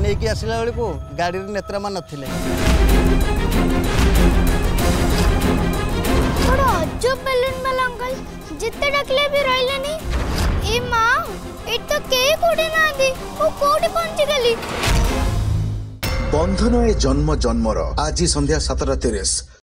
नहीं आसला बेलू गाड़ी नेत्रमा नथिले। अजब बेलून वाला अंकल जिते डाकले भी रहिलेनी। ए मां ए तो के कोडी ना दी ओ कोडी पहुंची गली। बंधन ए जन्म जन्मर आज संध्या 7:30।